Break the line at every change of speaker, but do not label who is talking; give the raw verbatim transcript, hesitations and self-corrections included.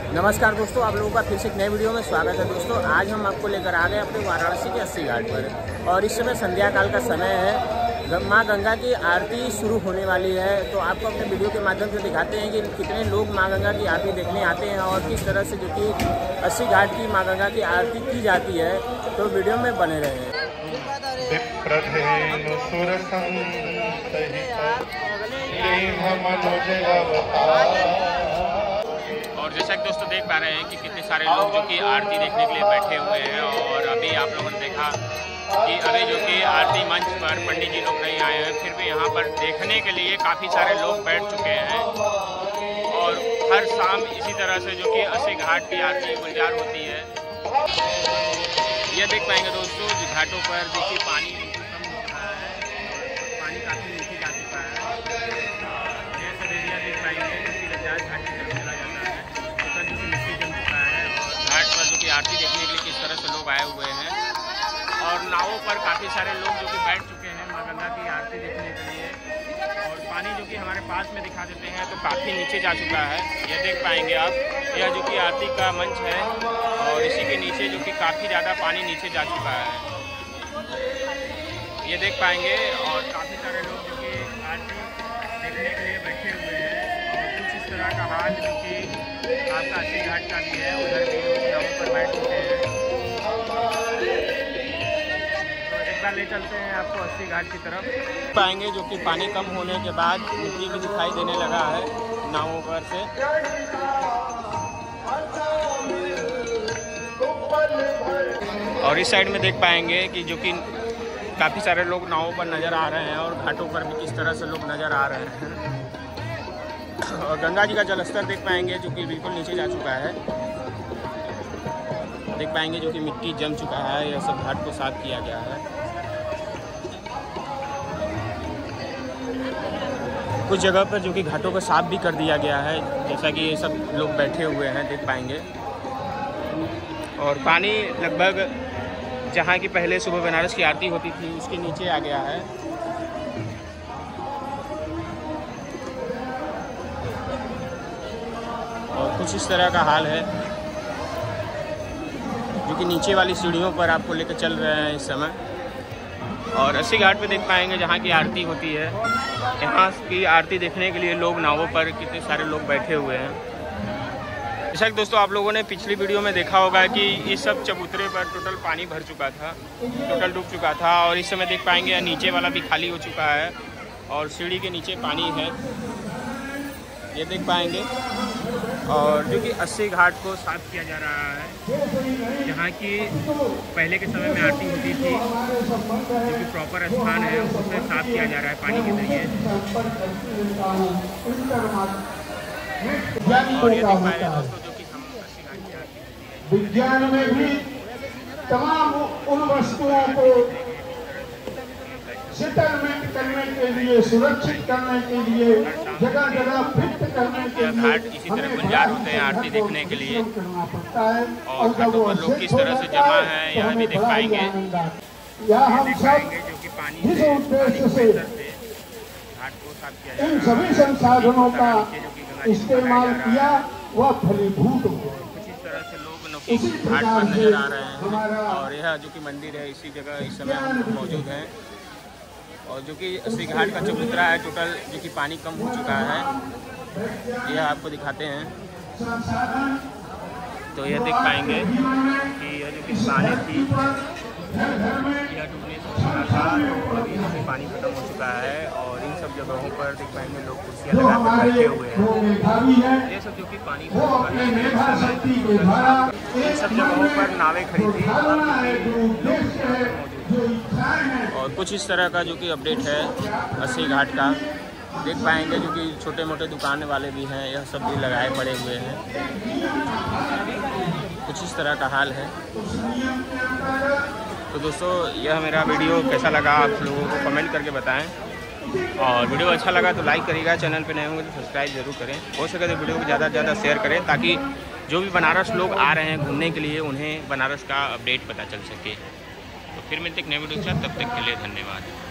नमस्कार दोस्तों, आप लोगों का फिर से एक नए वीडियो में स्वागत है। दोस्तों आज हम आपको लेकर आ गए अपने वाराणसी के अस्सी घाट पर और इस समय संध्या काल का समय है। माँ गंगा की आरती शुरू होने वाली है, तो आपको अपने वीडियो के माध्यम से दिखाते हैं कि कितने लोग माँ गंगा की आरती देखने आते हैं और किस तरह से जो कि अस्सी घाट की माँ गंगा की आरती की जाती है। तो वीडियो में बने रहें। और जैसा कि दोस्तों देख पा रहे हैं कि कितने सारे लोग जो कि आरती देखने के लिए बैठे हुए हैं। और अभी आप लोगों ने देखा कि अभी जो कि आरती मंच पर पंडित जी लोग नहीं आए हैं, फिर भी यहाँ पर देखने के लिए काफ़ी सारे लोग बैठ चुके हैं। और हर शाम इसी तरह से जो कि अस्सी घाट की आरती गुलजार होती है। ये देख पाएंगे दोस्तों घाटों पर जो कि पानी कम हो रहा है, पानी काफ़ी नीचे जा चुका है। ये सब एरिया देख पाएंगे जो कि लज्जाज घाट की तरफ चला जाता है, उसका जो कि मिट्टी जम चुका है। और घाट पर जो कि आरती देखने के लिए किस तरह से लोग आए हुए हैं। और नावों पर काफ़ी सारे लोग जो कि बैठ चुके हैं माँ गंगा की आरती देखने के लिए। और पानी जो कि हमारे पास में दिखा देते हैं तो काफ़ी नीचे जा चुका है। ये देख पाएंगे आप, यह जो कि आरती का मंच है और इसी के नीचे जो कि काफ़ी ज़्यादा पानी नीचे जा चुका है, ये देख पाएंगे। और काफ़ी सारे लोग जो कि आरती देखने के लिए बैठे हुए हैं। और कुछ इस तरह का हाल जो कि आपका अस्सी घाट का भी है, उधर भी लोग नावों पर बैठ चुके हैं। तो एक बार ले चलते हैं आपको अस्सी घाट की तरफ पाएंगे जो कि पानी कम होने के बाद मिट्टी भी दिखाई देने लगा है नावों पर से। और इस साइड में देख पाएंगे कि जो कि काफ़ी सारे लोग नावों पर नज़र आ रहे हैं और घाटों पर भी किस तरह से लोग नज़र आ रहे हैं। और गंगा जी का जलस्तर देख पाएंगे जो कि बिल्कुल नीचे जा चुका है। देख पाएंगे जो कि मिट्टी जम चुका है, यह सब घाट को साफ किया गया है। कुछ जगह पर जो कि घाटों को साफ भी कर दिया गया है, जैसा कि ये सब लोग बैठे हुए हैं देख पाएंगे। और पानी लगभग जहाँ की पहले सुबह बनारस की आरती होती थी उसके नीचे आ गया है। और कुछ इस तरह का हाल है जो कि नीचे वाली सीढ़ियों पर आपको लेकर चल रहे हैं इस समय। और अस्सी घाट पे देख पाएंगे जहाँ की आरती होती है, यहाँ की आरती देखने के लिए लोग नावों पर कितने सारे लोग बैठे हुए हैं। जैसा कि दोस्तों आप लोगों ने पिछली वीडियो में देखा होगा कि इस सब चबूतरे पर टोटल पानी भर चुका था, टोटल डूब चुका था। और इस समय देख पाएंगे नीचे वाला भी खाली हो चुका है और सीढ़ी के नीचे पानी है, ये देख पाएंगे। और जो कि अस्सी घाट को साफ किया जा रहा है, जहाँ की पहले के समय में आरती होती थी, जो कि प्रॉपर स्थान है उसे साफ किया जा रहा है पानी के जरिए। और ये देख पाएंगे दोस्तों जो कि हम अस्सी घाट की आरती
विज्ञान में भी तमाम उन वस्तुओं को सेटलमेंट करने के लिए, सुरक्षित करने के लिए, जगह जगह फिट करने के लिए
घाट इसी तरह गुलजार होते हैं आरती देखने के लिए। और घाटों पर लोग किस तरह से जमा है यहाँ भी देख पाएंगे।
यहाँ हम सब
जो कि पानी
जिस उद्देश्य से
घाट को साफ किया
इन सभी संसाधनों का इस्तेमाल किया वह फलीभूत हो।
कुछ इस तरह से लोग नौकी घाट पर नजर आ रहे हैं। और यह जो कि मंदिर है इसी जगह इस समय हम लोग मौजूद हैं। और जो कि अस्सी घाट का चबूतरा है टोटल जो कि पानी कम हो चुका है, यह आपको दिखाते हैं। तो यह देख पाएंगे कि यह जो कि पानी थी यह डूबने से चुका था, तो अभी यहाँ पे पानी खत्म हो चुका है। और इन सब जगहों पर देख पाएंगे लोग कुर्सियाँ लगा कर बैठे हुए हैं। ये सब जो कि पानी इन सब जगहों पर नावें खड़ी थी और कुछ इस तरह का जो कि अपडेट है अस्सी घाट का। देख पाएंगे जो कि छोटे मोटे दुकान वाले भी हैं, यह सब भी लगाए पड़े हुए हैं। कुछ इस तरह का हाल है। तो दोस्तों यह मेरा वीडियो कैसा लगा आप लोगों को कमेंट करके बताएं। और वीडियो अच्छा लगा तो लाइक करिएगा, चैनल पे नए होंगे तो सब्सक्राइब जरूर करें। हो सके तो वीडियो को ज़्यादा से ज़्यादा शेयर करें ताकि जो भी बनारस लोग आ रहे हैं घूमने के लिए उन्हें बनारस का अपडेट पता चल सके। तो फिर मिलते एक नए वीडियो के साथ, तब तक के लिए धन्यवाद।